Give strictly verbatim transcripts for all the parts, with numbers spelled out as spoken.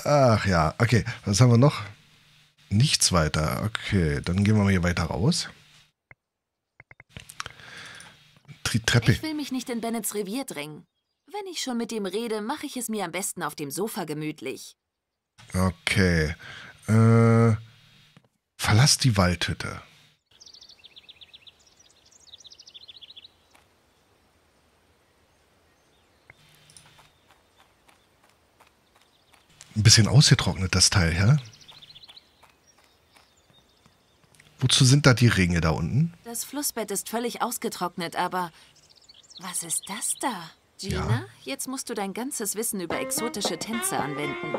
Ach ja, okay. Was haben wir noch? Nichts weiter. Okay, dann gehen wir mal hier weiter raus. Die Treppe. Ich will mich nicht in Bennets Revier drängen. Wenn ich schon mit ihm rede, mache ich es mir am besten auf dem Sofa gemütlich. Okay. Äh, verlass die Waldhütte. Ein bisschen ausgetrocknet, das Teil, ja? Wozu sind da die Ringe da unten? Das Flussbett ist völlig ausgetrocknet, aber... Was ist das da? Gina, Ja. jetzt musst du dein ganzes Wissen über exotische Tänze anwenden.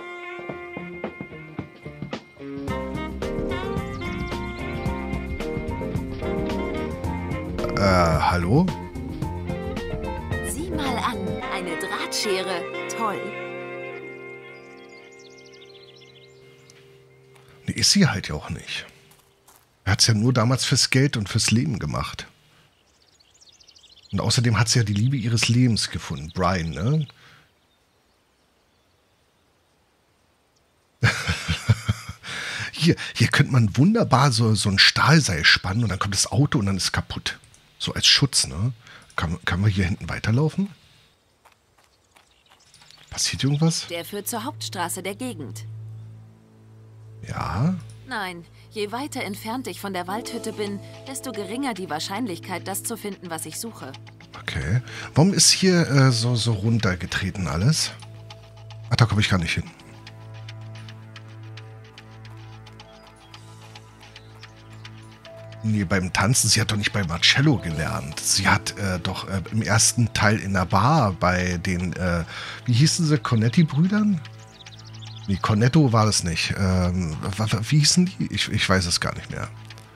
Äh, hallo? Sieh mal an, eine Drahtschere. Toll. Nee, ist sie halt ja auch nicht. Er hat es ja nur damals fürs Geld und fürs Leben gemacht. Und außerdem hat sie ja die Liebe ihres Lebens gefunden. Brian, ne? hier, hier könnte man wunderbar so, so ein Stahlseil spannen und dann kommt das Auto und dann ist es kaputt. So als Schutz, ne? Kann, kann man hier hinten weiterlaufen? Passiert irgendwas? Der führt zur Hauptstraße der Gegend. Ja. Nein, je weiter entfernt ich von der Waldhütte bin, desto geringer die Wahrscheinlichkeit, das zu finden, was ich suche. Okay. Warum ist hier äh, so, so runtergetreten alles? Ach, da komme ich gar nicht hin. Nee, beim Tanzen, sie hat doch nicht bei Marcello gelernt. Sie hat äh, doch äh, im ersten Teil in der Bar bei den, äh, wie hießen sie, Cornetti-Brüdern? Nee, Cornetto war es nicht. Ähm, wie hießen die? Ich, ich weiß es gar nicht mehr.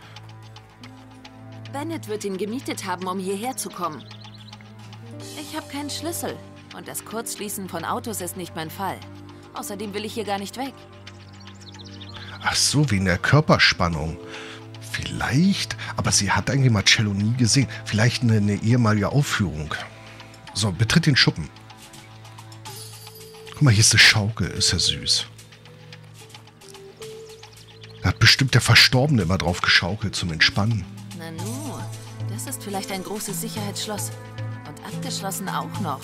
Bennett wird ihn gemietet haben, um hierher zu kommen. Ich habe keinen Schlüssel und das Kurzschließen von Autos ist nicht mein Fall. Außerdem will ich hier gar nicht weg. Ach so, wegen der Körperspannung. Vielleicht, aber sie hat eigentlich Marcello nie gesehen. Vielleicht eine, eine ehemalige Aufführung. So, betritt den Schuppen. Guck mal, hier ist eine Schaukel. Ist ja süß. Da hat bestimmt der Verstorbene immer drauf geschaukelt zum Entspannen. Nanu, das ist vielleicht ein großes Sicherheitsschloss. Und abgeschlossen auch noch.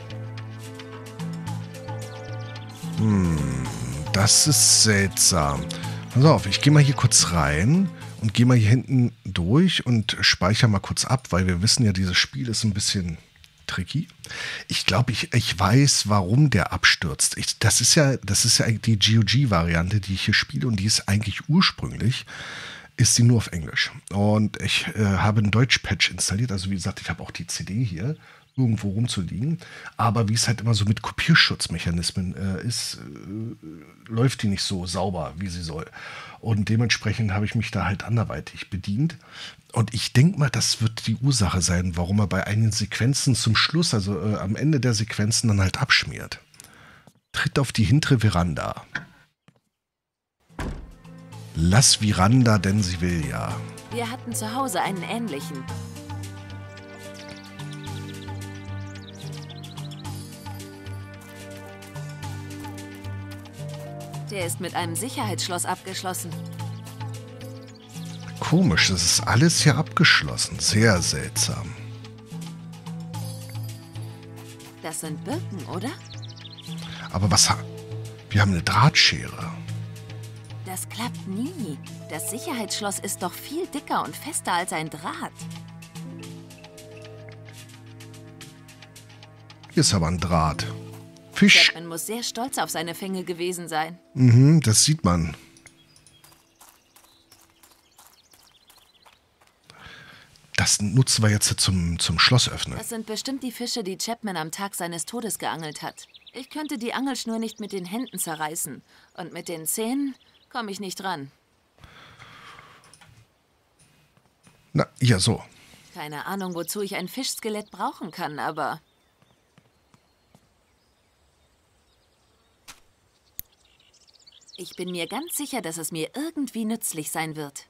Hm, das ist seltsam. Pass auf, ich gehe mal hier kurz rein und gehe mal hier hinten durch und speichere mal kurz ab, weil wir wissen ja, dieses Spiel ist ein bisschen tricky. Ich glaube, ich, ich weiß, warum der abstürzt. Ich, das ist ja, das ist ja die G O G-Variante, die ich hier spiele und die ist eigentlich ursprünglich, ist sie nur auf Englisch. Und ich äh, habe einen Deutsch-Patch installiert, also wie gesagt, ich habe auch die C D hier irgendwo rumzuliegen, aber wie es halt immer so mit Kopierschutzmechanismen äh, ist, äh, läuft die nicht so sauber, wie sie soll. Und dementsprechend habe ich mich da halt anderweitig bedient. Und ich denke mal, das wird die Ursache sein, warum er bei einigen Sequenzen zum Schluss, also äh, am Ende der Sequenzen dann halt abschmiert. Tritt auf die hintere Veranda. Lass Veranda, denn sie will ja. Wir hatten zu Hause einen ähnlichen. Der ist mit einem Sicherheitsschloss abgeschlossen. Komisch, das ist alles hier abgeschlossen. Sehr seltsam. Das sind Birken, oder? Aber was ha... Wir haben eine Drahtschere. Das klappt nie. Das Sicherheitsschloss ist doch viel dicker und fester als ein Draht. Hier ist aber ein Draht. Fisch. Chapman muss sehr stolz auf seine Fänge gewesen sein. Mhm, das sieht man. Das nutzen wir jetzt zum, zum Schloss öffnen. Das sind bestimmt die Fische, die Chapman am Tag seines Todes geangelt hat. Ich könnte die Angelschnur nicht mit den Händen zerreißen. Und mit den Zähnen komme ich nicht ran. Na, ja, so. Keine Ahnung, wozu ich ein Fischskelett brauchen kann, aber... Ich bin mir ganz sicher, dass es mir irgendwie nützlich sein wird.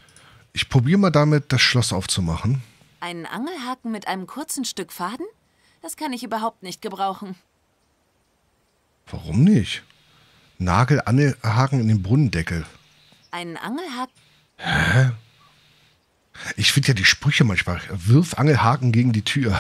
Ich probiere mal damit, das Schloss aufzumachen. Einen Angelhaken mit einem kurzen Stück Faden? Das kann ich überhaupt nicht gebrauchen. Warum nicht? Nagel, Angelhaken in den Brunnendeckel. Einen Angelhaken? Hä? Ich finde ja die Sprüche manchmal. Wirf Angelhaken gegen die Tür.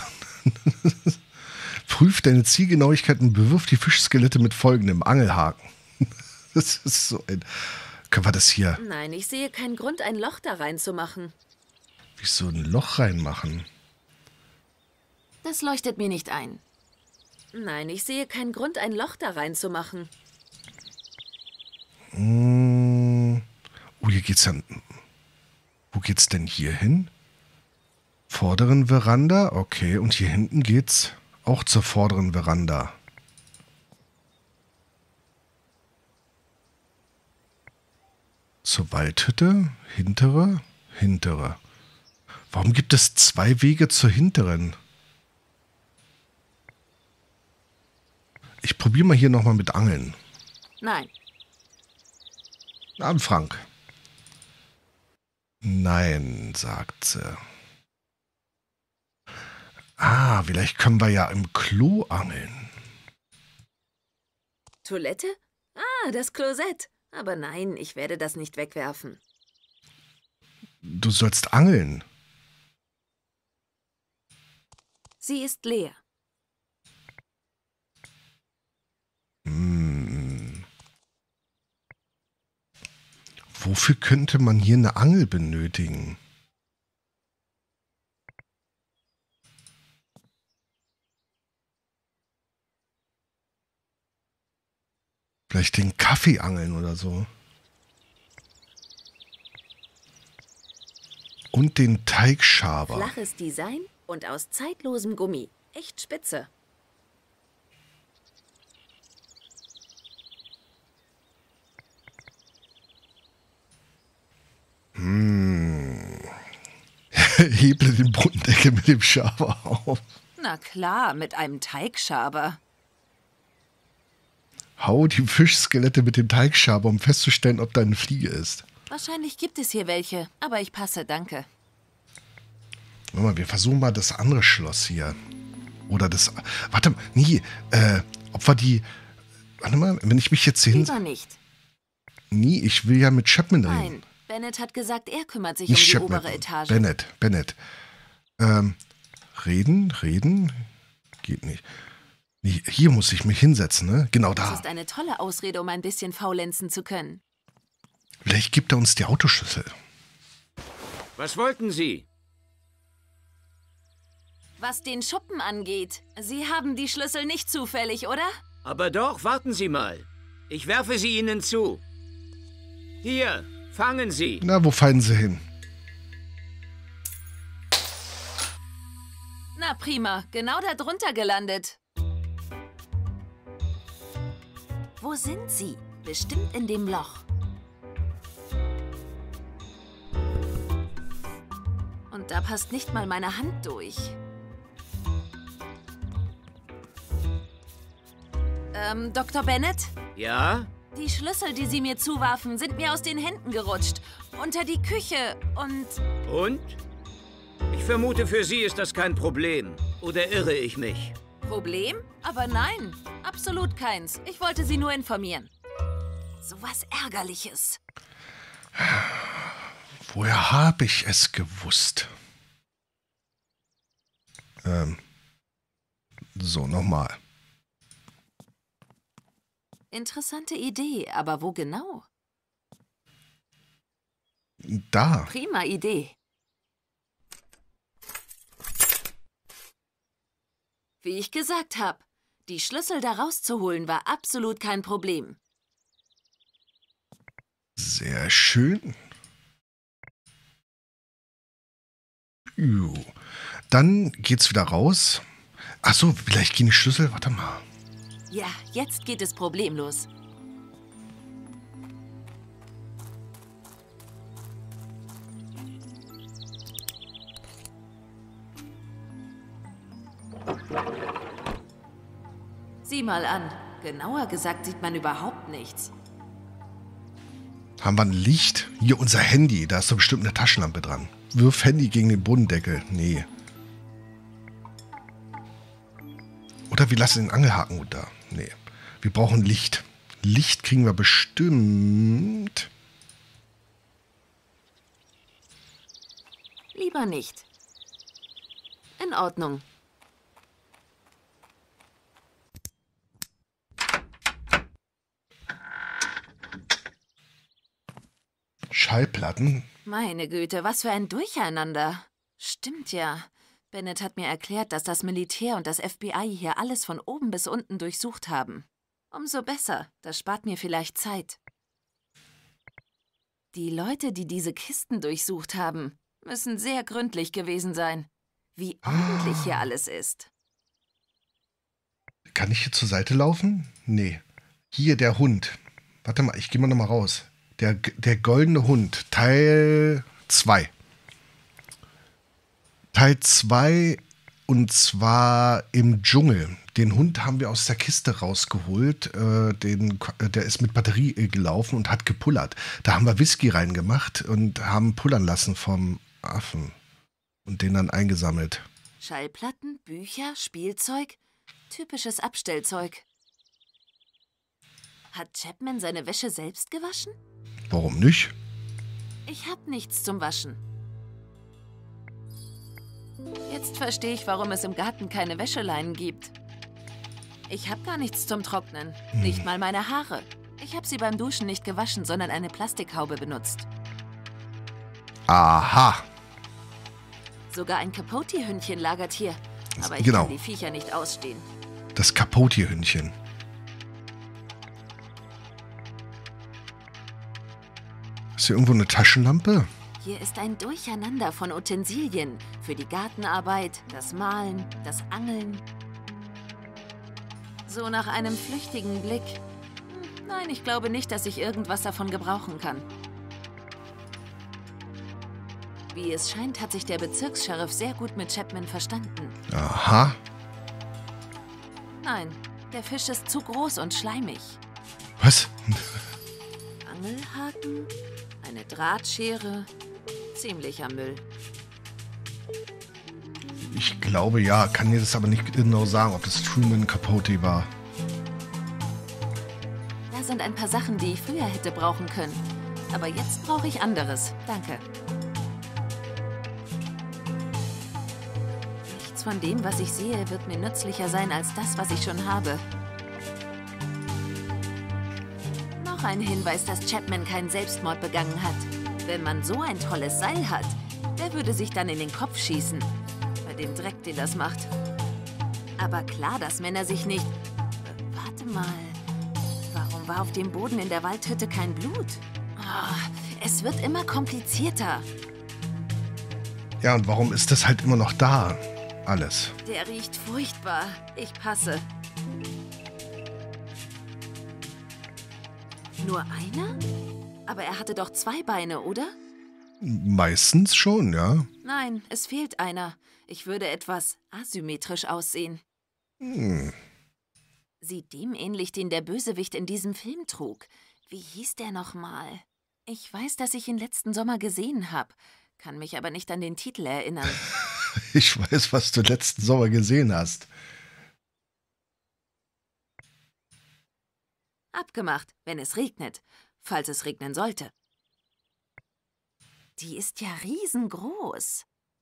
Prüf deine Zielgenauigkeit und bewirf die Fischskelette mit folgendem Angelhaken. Das ist so ein... Können wir das hier... Nein, ich sehe keinen Grund, ein Loch da reinzumachen. Wieso ein Loch reinmachen? Das leuchtet mir nicht ein. Nein, ich sehe keinen Grund, ein Loch da reinzumachen. Mm. Oh, hier geht's dann... Wo geht's denn hier hin? Vorderen Veranda? Okay, und hier hinten geht's auch zur vorderen Veranda. Zur Waldhütte? Hintere? Hintere. Warum gibt es zwei Wege zur hinteren? Ich probiere mal hier nochmal mit Angeln. Nein. An Frank. Nein, sagt sie. Ah, vielleicht können wir ja im Klo angeln. Toilette? Ah, das Klosett. Aber nein, ich werde das nicht wegwerfen. Du sollst angeln. Sie ist leer. Hm. Wofür könnte man hier eine Angel benötigen? Vielleicht den Kaffee angeln oder so. Und den Teigschaber. Flaches Design und aus zeitlosem Gummi. Echt spitze. Hm. Heble den Brunnendeckel mit dem Schaber auf. Na klar, mit einem Teigschaber. Hau die Fischskelette mit dem Teigschaber, um festzustellen, ob da eine Fliege ist. Wahrscheinlich gibt es hier welche, aber ich passe, danke. Warte mal, wir versuchen mal das andere Schloss hier. Oder das... Warte mal, nee, äh, ob wir die... Warte mal, wenn ich mich jetzt hier hin... Lieber nicht. Nee, ich will ja mit Chapman reden. Nein, Bennett hat gesagt, er kümmert sich Nicht um die Chapman, obere Etage. Bennett, Bennett. Ähm, reden, reden, geht nicht. Nee, hier muss ich mich hinsetzen, ne? Genau da. Das ist eine tolle Ausrede, um ein bisschen faulenzen zu können. Vielleicht gibt er uns die Autoschlüssel. Was wollten Sie? Was den Schuppen angeht, Sie haben die Schlüssel nicht zufällig, oder? Aber doch, warten Sie mal. Ich werfe sie Ihnen zu. Hier, fangen Sie. Na, wo fallen sie hin? Na prima, genau da drunter gelandet. Wo sind sie? Bestimmt in dem Loch. Und da passt nicht mal meine Hand durch. Ähm, Doktor Bennett? Ja? Die Schlüssel, die Sie mir zuwarfen, sind mir aus den Händen gerutscht. Unter die Küche und... Und? Ich vermute, für Sie ist das kein Problem. Oder irre ich mich? Problem? Aber nein, absolut keins. Ich wollte Sie nur informieren. So was Ärgerliches. Woher habe ich es gewusst? Ähm. So, nochmal. Interessante Idee, aber wo genau? Da. Prima Idee. Wie ich gesagt habe, die Schlüssel da rauszuholen war absolut kein Problem. Sehr schön. Jo. Dann geht's wieder raus. Ach so, vielleicht gehen die Schlüssel. Warte mal. Ja, jetzt geht es problemlos. Sieh mal an. Genauer gesagt sieht man überhaupt nichts. Haben wir ein Licht? Hier unser Handy. Da ist doch bestimmt eine Taschenlampe dran. Wirf Handy gegen den Bodendeckel. Nee. Oder wir lassen den Angelhaken unter. Nee, wir brauchen Licht. Licht kriegen wir bestimmt. Lieber nicht. In Ordnung. Schallplatten? Meine Güte, was für ein Durcheinander. Stimmt ja. Bennett hat mir erklärt, dass das Militär und das F B I hier alles von oben bis unten durchsucht haben. Umso besser, das spart mir vielleicht Zeit. Die Leute, die diese Kisten durchsucht haben, müssen sehr gründlich gewesen sein. Wie ordentlich hier alles ist. Kann ich hier zur Seite laufen? Nee. Hier der Hund. Warte mal, ich gehe mal nochmal raus. Der, der goldene Hund, Teil zwei. Teil zwei und zwar im Dschungel. Den Hund haben wir aus der Kiste rausgeholt. Äh, den, der ist mit Batterie gelaufen und hat gepullert. Da haben wir Whisky reingemacht und haben pullern lassen vom Affen. Und den dann eingesammelt. Schallplatten, Bücher, Spielzeug. Typisches Abstellzeug. Hat Chapman seine Wäsche selbst gewaschen? Warum nicht? Ich hab nichts zum Waschen. Jetzt verstehe ich, warum es im Garten keine Wäscheleinen gibt. Ich hab gar nichts zum Trocknen. Hm. Nicht mal meine Haare. Ich habe sie beim Duschen nicht gewaschen, sondern eine Plastikhaube benutzt. Aha. Sogar ein Capote-Hündchen lagert hier. Aber ich genau. kann die Viecher nicht ausstehen. Das Capote-Hündchen. Ist hier irgendwo eine Taschenlampe? Hier ist ein Durcheinander von Utensilien für die Gartenarbeit, das Malen, das Angeln. So nach einem flüchtigen Blick. Hm, nein, ich glaube nicht, dass ich irgendwas davon gebrauchen kann. Wie es scheint, hat sich der Bezirkssheriff sehr gut mit Chapman verstanden. Aha. Nein, der Fisch ist zu groß und schleimig. Was? Angelhaken, eine Drahtschere, ziemlicher Müll. Ich glaube ja, kann dir das aber nicht genau sagen, ob das Truman Capote war. Da sind ein paar Sachen, die ich früher hätte brauchen können. Aber jetzt brauche ich anderes. Danke. Nichts von dem, was ich sehe, wird mir nützlicher sein als das, was ich schon habe. Noch ein Hinweis, dass Chapman keinen Selbstmord begangen hat. Wenn man so ein tolles Seil hat, der würde sich dann in den Kopf schießen. Bei dem Dreck, den das macht. Aber klar, dass Männer sich nicht... Äh, warte mal. Warum war auf dem Boden in der Waldhütte kein Blut? Oh, es wird immer komplizierter. Ja, und warum ist das halt immer noch da? Alles. Der riecht furchtbar. Ich passe. Nur einer? Aber er hatte doch zwei Beine, oder? Meistens schon, ja. Nein, es fehlt einer. Ich würde etwas asymmetrisch aussehen. Hm. Sieht dem ähnlich, den der Bösewicht in diesem Film trug. Wie hieß der nochmal? Ich weiß, dass ich ihn letzten Sommer gesehen habe, kann mich aber nicht an den Titel erinnern. Ich weiß, was du letzten Sommer gesehen hast. Abgemacht, wenn es regnet, falls es regnen sollte. Die ist ja riesengroß.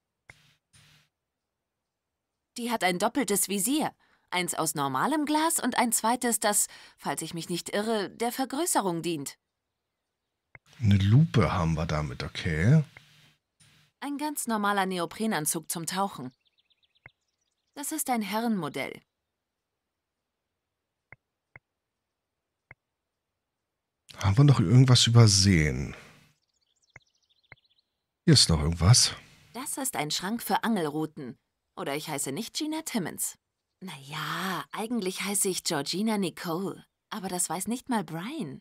Die hat ein doppeltes Visier. Eins aus normalem Glas und ein zweites, das, falls ich mich nicht irre, der Vergrößerung dient. Eine Lupe haben wir damit, okay. Ein ganz normaler Neoprenanzug zum Tauchen. Das ist ein Herrenmodell. Haben wir noch irgendwas übersehen? Hier ist noch irgendwas. Das ist ein Schrank für Angelruten. Oder ich heiße nicht Gina Timmons. Naja, eigentlich heiße ich Georgina Nicole. Aber das weiß nicht mal Brian.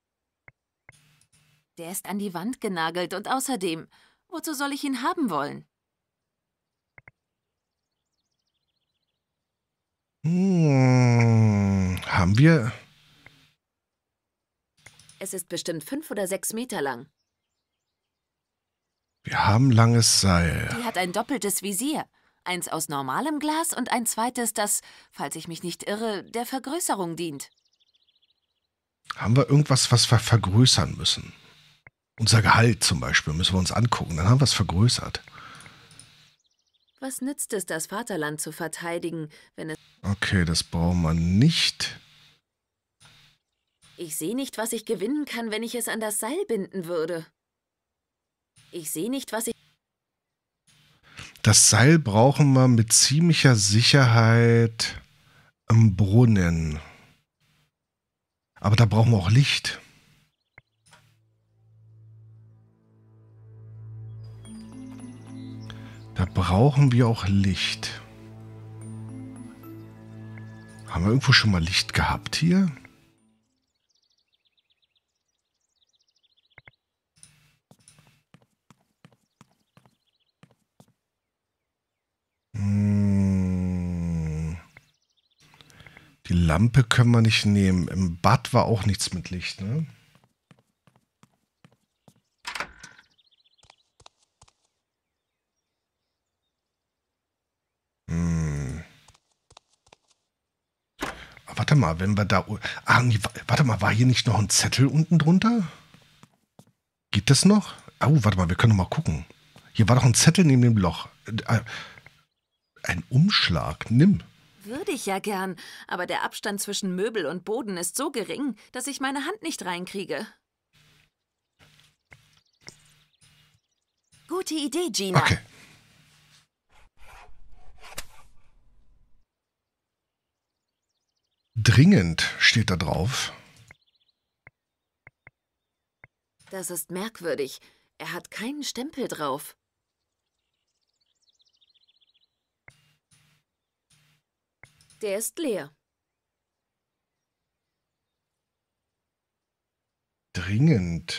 Der ist an die Wand genagelt und außerdem, wozu soll ich ihn haben wollen? Hm, haben wir... Es ist bestimmt fünf oder sechs Meter lang. Wir haben langes Seil. Die hat ein doppeltes Visier. Eins aus normalem Glas und ein zweites, das, falls ich mich nicht irre, der Vergrößerung dient. Haben wir irgendwas, was wir vergrößern müssen? Unser Gehalt zum Beispiel müssen wir uns angucken. Dann haben wir es vergrößert. Was nützt es, das Vaterland zu verteidigen, wenn es... Okay, das brauchen wir nicht. Ich sehe nicht, was ich gewinnen kann, wenn ich es an das Seil binden würde. Ich sehe nicht, was ich... Das Seil brauchen wir mit ziemlicher Sicherheit im Brunnen. Aber da brauchen wir auch Licht. Da brauchen wir auch Licht. Haben wir irgendwo schon mal Licht gehabt hier? Hm. Die Lampe können wir nicht nehmen. Im Bad war auch nichts mit Licht, ne? Hm. Ah, warte mal, wenn wir da... Ah, nee, warte mal, war hier nicht noch ein Zettel unten drunter? Geht das noch? Oh, warte mal, wir können noch mal gucken. Hier war doch ein Zettel neben dem Loch. Äh, ein Umschlag, nimm. Würde ich ja gern, aber der Abstand zwischen Möbel und Boden ist so gering, dass ich meine Hand nicht reinkriege. Gute Idee, Gina. Okay. Dringend steht da drauf. Das ist merkwürdig. Er hat keinen Stempel drauf. Der ist leer. Dringend.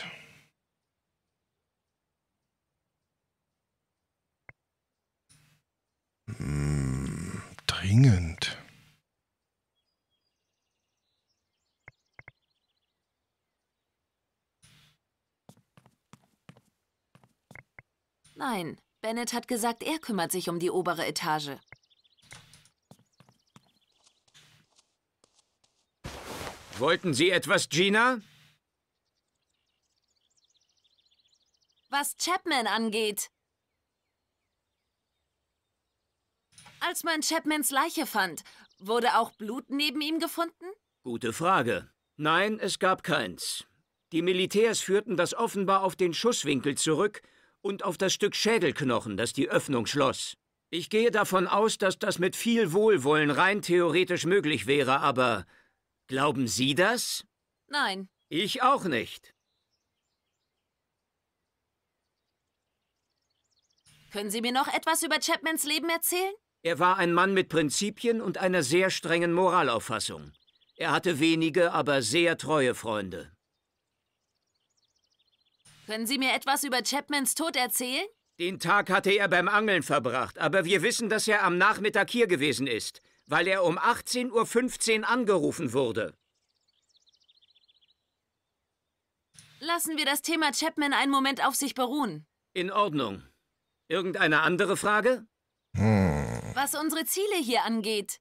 Hm, dringend. Nein, Bennett hat gesagt, er kümmert sich um die obere Etage. Wollten Sie etwas, Gina? Was Chapman angeht. Als man Chapmans Leiche fand, wurde auch Blut neben ihm gefunden? Gute Frage. Nein, es gab keins. Die Militärs führten das offenbar auf den Schusswinkel zurück und auf das Stück Schädelknochen, das die Öffnung schloss. Ich gehe davon aus, dass das mit viel Wohlwollen rein theoretisch möglich wäre, aber glauben Sie das? Nein. Ich auch nicht. Können Sie mir noch etwas über Chapmans Leben erzählen? Er war ein Mann mit Prinzipien und einer sehr strengen Moralauffassung. Er hatte wenige, aber sehr treue Freunde. Können Sie mir etwas über Chapmans Tod erzählen? Den Tag hatte er beim Angeln verbracht, aber wir wissen, dass er am Nachmittag hier gewesen ist, weil er um achtzehn Uhr fünfzehn angerufen wurde. Lassen wir das Thema Chapman einen Moment auf sich beruhen. In Ordnung. Irgendeine andere Frage? Hm. Was unsere Ziele hier angeht.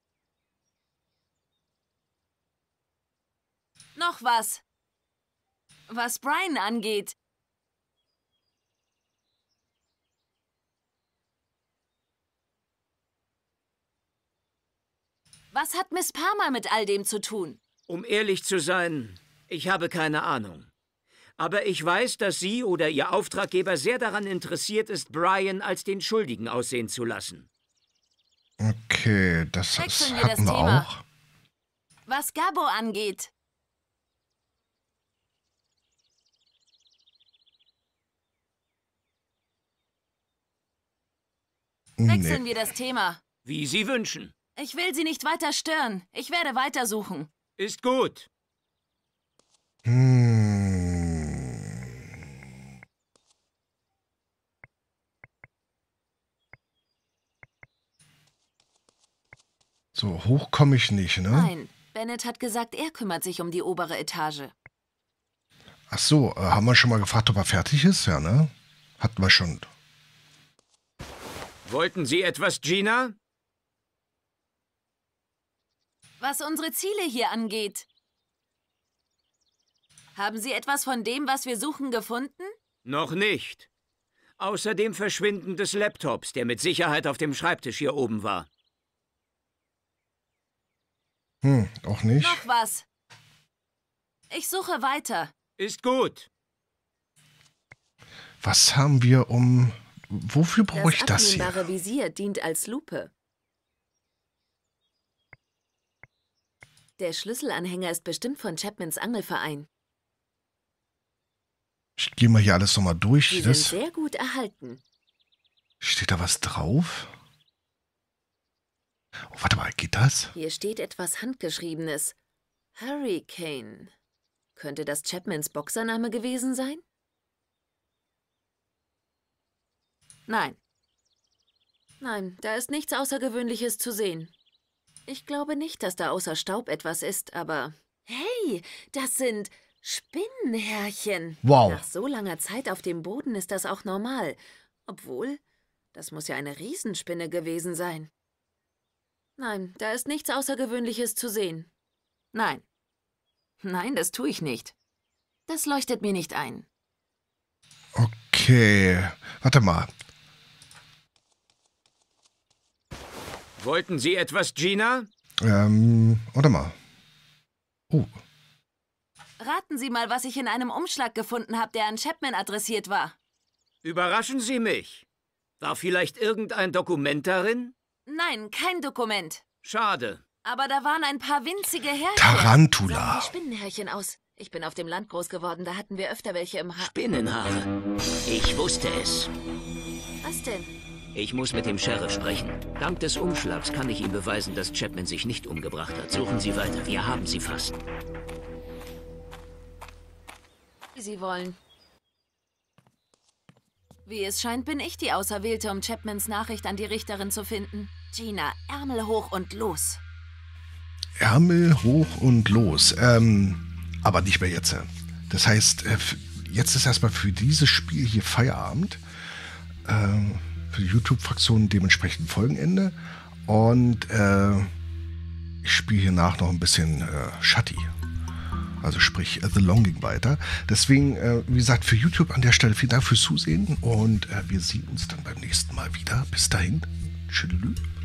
Noch was. Was Brian angeht. Was hat Miss Palmer mit all dem zu tun? Um ehrlich zu sein, ich habe keine Ahnung. Aber ich weiß, dass Sie oder Ihr Auftraggeber sehr daran interessiert ist, Brian als den Schuldigen aussehen zu lassen. Okay, das ist, Wechseln wir hatten das wir Thema. auch. Was Gabo angeht. Wechseln Nee. wir das Thema. Wie Sie wünschen. Ich will Sie nicht weiter stören. Ich werde weitersuchen. Ist gut. Hm. So, hoch komme ich nicht, ne? Nein, Bennett hat gesagt, er kümmert sich um die obere Etage. Ach so, äh, haben wir schon mal gefragt, ob er fertig ist? Ja, ne? Hatten wir schon. Wollten Sie etwas, Gina? Was unsere Ziele hier angeht. Haben Sie etwas von dem, was wir suchen, gefunden? Noch nicht. Außer dem Verschwinden des Laptops, der mit Sicherheit auf dem Schreibtisch hier oben war. Hm, auch nicht. Noch was. Ich suche weiter. Ist gut. Was haben wir um... Wofür brauche ich das hier? Das abnehmbare Visier dient als Lupe. Der Schlüsselanhänger ist bestimmt von Chapmans Angelverein. Ich gehe mal hier alles nochmal durch. Die das sind sehr gut erhalten. Steht da was drauf? Oh, warte mal, geht das? Hier steht etwas Handgeschriebenes. Hurricane. Könnte das Chapmans Boxername gewesen sein? Nein. Nein, da ist nichts Außergewöhnliches zu sehen. Ich glaube nicht, dass da außer Staub etwas ist, aber... Hey, das sind Spinnenhärchen. Wow. Nach so langer Zeit auf dem Boden ist das auch normal. Obwohl, das muss ja eine Riesenspinne gewesen sein. Nein, da ist nichts Außergewöhnliches zu sehen. Nein. Nein, das tue ich nicht. Das leuchtet mir nicht ein. Okay, warte mal. Wollten Sie etwas, Gina? Ähm, warte mal. Oh. Raten Sie mal, was ich in einem Umschlag gefunden habe, der an Chapman adressiert war. Überraschen Sie mich. War vielleicht irgendein Dokument darin? Nein, kein Dokument. Schade. Aber da waren ein paar winzige Härchen. Tarantula. Sahen wie Spinnenhärchen aus. Ich bin auf dem Land groß geworden, da hatten wir öfter welche im Haar. Spinnenhaare. Ich wusste es. Was denn? Ich muss mit dem Sheriff sprechen. Dank des Umschlags kann ich ihm beweisen, dass Chapman sich nicht umgebracht hat. Suchen Sie weiter, wir haben sie fast. Wie Sie wollen. Wie es scheint, bin ich die Auserwählte, um Chapmans Nachricht an die Richterin zu finden. Gina, Ärmel hoch und los. Ärmel hoch und los. Ähm, aber nicht mehr jetzt. Das heißt, jetzt ist erstmal für dieses Spiel hier Feierabend. Ähm, für die YouTube-Fraktion dementsprechend Folgenende. Und äh, ich spiele hier nach noch ein bisschen äh, Shutty. Also sprich äh, The Longing weiter. Deswegen, äh, wie gesagt, für YouTube an der Stelle vielen Dank fürs Zusehen. Und äh, wir sehen uns dann beim nächsten Mal wieder. Bis dahin. Tschüss.